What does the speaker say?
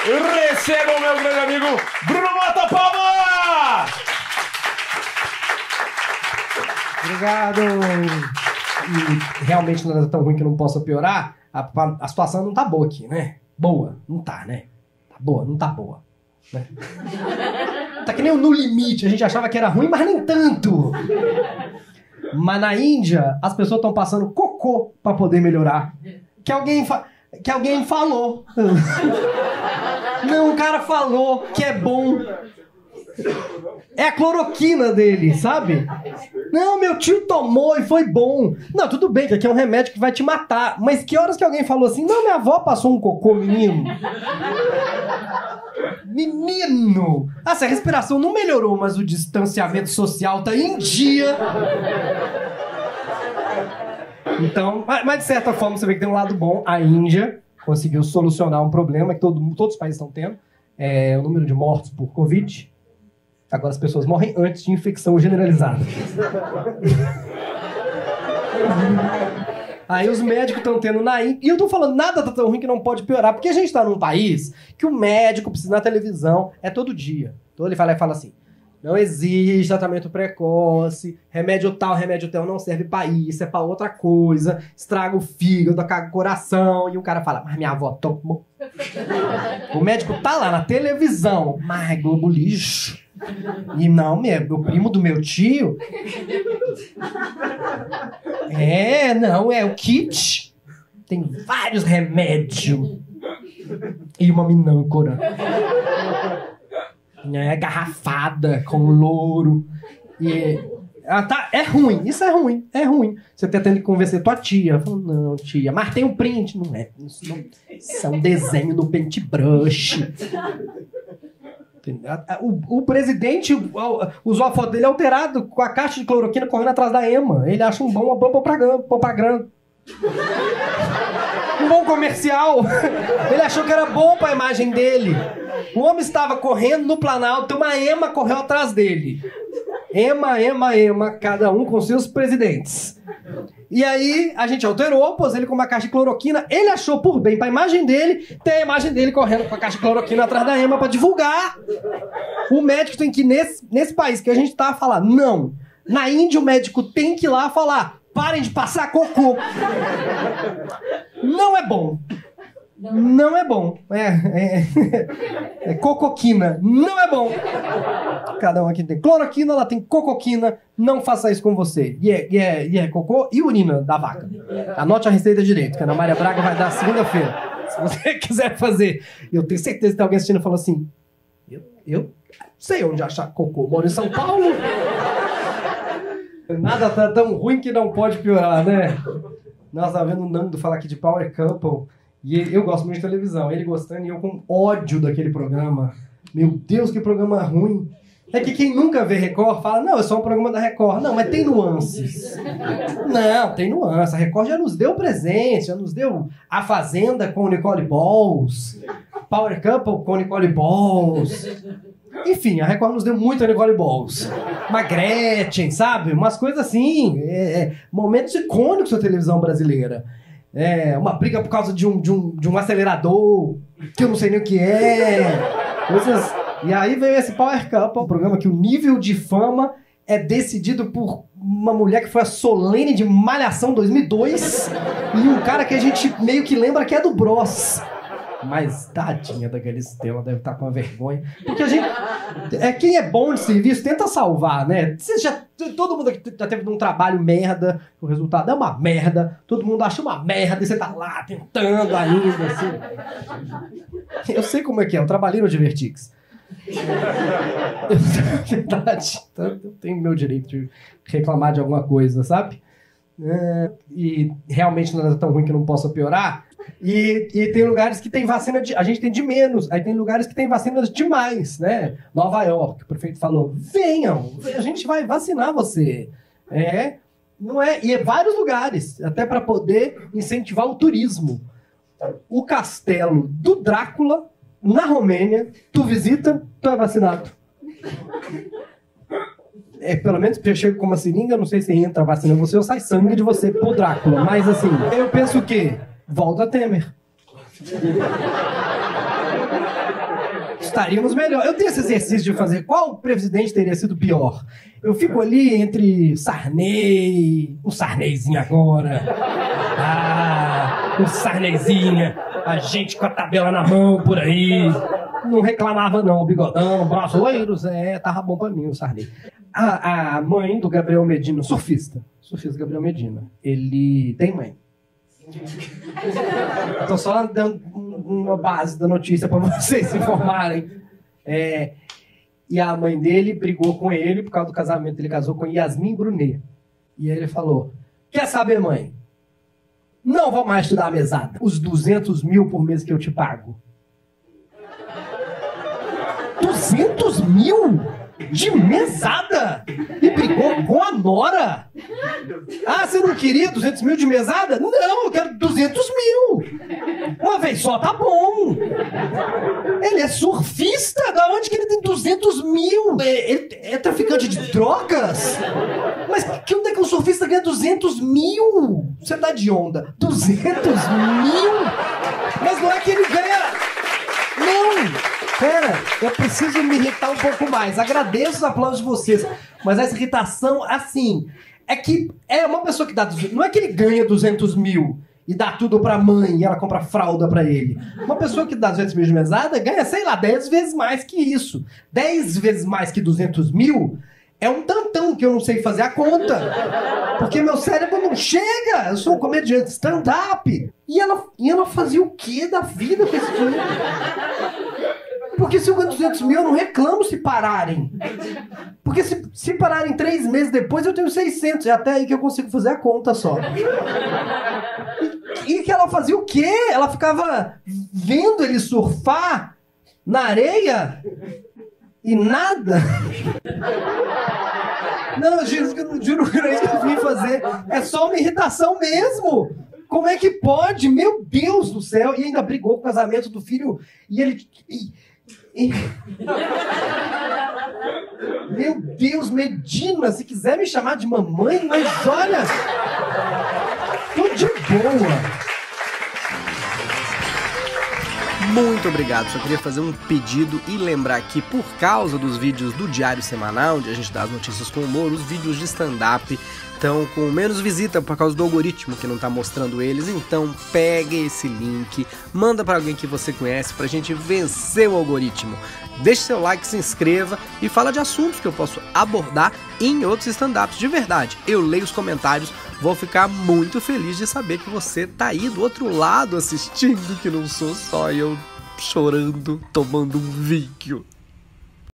Recebam meu grande amigo Bruno Mota, palmas! Obrigado. E realmente não é tão ruim que não possa piorar. A situação não tá boa aqui, né? Boa, não tá, né? Tá boa, não tá boa. Né? Tá que nem o No Limite. A gente achava que era ruim, mas nem tanto. Mas na Índia, as pessoas estão passando cocô pra poder melhorar. Que alguém falou. Não, o cara falou que é bom. É a cloroquina dele, sabe? Não, meu tio tomou e foi bom. Não, tudo bem, que aqui é um remédio que vai te matar. Mas que horas que alguém falou assim? Não, minha avó passou um cocô, menino. Menino! Ah, se a respiração não melhorou, mas o distanciamento social tá em dia. Então, mas de certa forma você vê que tem um lado bom. A Índia conseguiu solucionar um problema que todos os países estão tendo. É o número de mortos por Covid. Agora as pessoas morrem antes de infecção generalizada. Aí os médicos estão tendo na Índia. E eu tô falando, nada tá tão ruim que não pode piorar. Porque a gente tá num país que o médico precisa na televisão é todo dia. Então ele fala assim: não existe tratamento precoce, remédio tal não serve pra isso, é pra outra coisa, estraga o fígado, caga o coração. E o cara fala, mas minha avó tomou. O médico tá lá na televisão, mas Globo lixo. E não, o primo do meu tio. É o kit. Tem vários remédios. E uma minâncora. Garrafada com louro. E é ruim, isso é ruim. Você tá tendo que convencer tua tia. Fala, não, tia, mas tem um print. Não é, isso é um desenho no paintbrush. O presidente usou a foto dele alterado com a caixa de cloroquina correndo atrás da Ema. Ele acha uma boa propaganda. Um bom comercial. Ele achou que era bom pra imagem dele. O homem estava correndo no Planalto, uma Ema correu atrás dele. Ema, cada um com seus presidentes. E aí a gente alterou, pôs ele com uma caixa de cloroquina. Ele achou por bem pra imagem dele ter a imagem dele correndo com a caixa de cloroquina atrás da Ema pra divulgar. O médico tem que ir nesse país que a gente tá a falar, não. Na Índia o médico tem que ir lá falar, parem de passar cocô. Não é bom. Não é bom. É cocoquina. Não é bom. Cada um aqui tem cloroquina, ela tem cocoquina. Não faça isso com você. E é cocô e urina da vaca. Anote a receita direito, que a Ana Maria Braga vai dar segunda-feira. Se você quiser fazer. Eu tenho certeza que tem alguém assistindo e falou assim: Eu sei onde achar cocô. Moro em São Paulo. Nada tá tão ruim que não pode piorar, né? Nós tava vendo o Nando falar aqui de Power Couple. E eu gosto muito de televisão. Ele gostando e eu com ódio daquele programa. Meu Deus, que programa ruim. É que quem nunca vê Record fala, não, é só um programa da Record. Não, mas tem nuances. Não, tem nuances. A Record já nos deu presente, já nos deu A Fazenda com Nicole Balls, Power Couple com Nicole Balls. Enfim, a Record nos deu muito a Nicole Balls. Uma Gretchen, sabe? Umas coisas assim. Momentos icônicos da televisão brasileira. Uma briga por causa de um acelerador, que eu não sei nem o que é. Coisas. E aí veio esse Power Couple, um programa que o nível de fama é decidido por uma mulher que foi a Solene de Malhação 2002 e um cara que a gente meio que lembra que é do Bros. Mas tadinha daquela Estela, deve estar com uma vergonha. Porque a gente... quem é bom de serviço tenta salvar, né? Todo mundo aqui já teve um trabalho merda, o resultado é uma merda, todo mundo acha uma merda e você tá lá tentando ainda, assim. Eu sei como é que é, eu trabalhei no Divertix. Verdade. Então, eu tenho meu direito de reclamar de alguma coisa, sabe? E realmente não é tão ruim que não possa piorar. E tem lugares que tem vacina a gente tem de menos. Aí tem lugares que tem vacinas demais, né? Nova York, o prefeito falou: venham, a gente vai vacinar você. Não é? E vários lugares, até para poder incentivar o turismo. O castelo do Drácula na Romênia, tu visita, tu é vacinado. Pelo menos eu chego com uma seringa, não sei se entra a vacina em você ou sai sangue de você pro Drácula. Mas assim, eu penso o quê? Volta Temer. estaríamos melhor. Eu tenho esse exercício de fazer qual presidente teria sido pior. Eu fico ali entre Sarney, um Sarneyzinho agora, um Sarneyzinha, a gente com a tabela na mão por aí. Não reclamava não, o bigodão, brasileiros, tava bom pra mim o Sarney. A mãe do Gabriel Medina, surfista Gabriel Medina, ele tem mãe. Tô só dando uma base da notícia pra vocês se informarem. E a mãe dele brigou com ele por causa do casamento. Ele casou com Yasmin Brunet. E aí ele falou, quer saber, mãe? Não vou mais estudar a mesada. Os 200 mil por mês que eu te pago. 200 mil? De mesada? E brigou com a nora? Ah, você não queria 200 mil de mesada? Não, eu quero 200 mil. Uma vez só tá bom. Ele é surfista? Da onde que ele tem 200 mil? Ele é traficante de drogas? Mas que onde é que um surfista ganha 200 mil? Você tá de onda. 200 mil? Mas não é que ele ganha... Não! Pera, eu preciso me irritar um pouco mais. Agradeço os aplausos de vocês. Mas essa irritação, assim, é que é uma pessoa que dá 200... Não é que ele ganha 200 mil e dá tudo pra mãe e ela compra fralda pra ele. Uma pessoa que dá 200 mil de mesada ganha, sei lá, 10 vezes mais que isso. 10 vezes mais que 200 mil é um tantão que eu não sei fazer a conta. Porque meu cérebro não chega. Eu sou um comediante stand-up. E ela fazia o quê da vida com esse dinheiro? Porque se eu ganho 200 mil, eu não reclamo se pararem. Porque se pararem 3 meses depois, eu tenho 600. É até aí que eu consigo fazer a conta só. E que ela fazia o quê? Ela ficava vendo ele surfar na areia e nada. Não, eu juro que não é isso que eu vim fazer. É só uma irritação mesmo. Como é que pode? Meu Deus do céu. E ainda brigou com o casamento do filho. E ele... Meu Deus, Medina, se quiser me chamar de mamãe, mas olha, tô de boa. Muito obrigado, só queria fazer um pedido e lembrar que por causa dos vídeos do Diário Semanal, onde a gente dá as notícias com humor, os vídeos de stand-up estão com menos visita por causa do algoritmo que não tá mostrando eles. Então pegue esse link, manda para alguém que você conhece pra gente vencer o algoritmo. Deixe seu like, se inscreva e fala de assuntos que eu posso abordar em outros stand-ups. De verdade, eu leio os comentários, vou ficar muito feliz de saber que você tá aí do outro lado assistindo, que não sou só eu chorando, tomando um vídeo.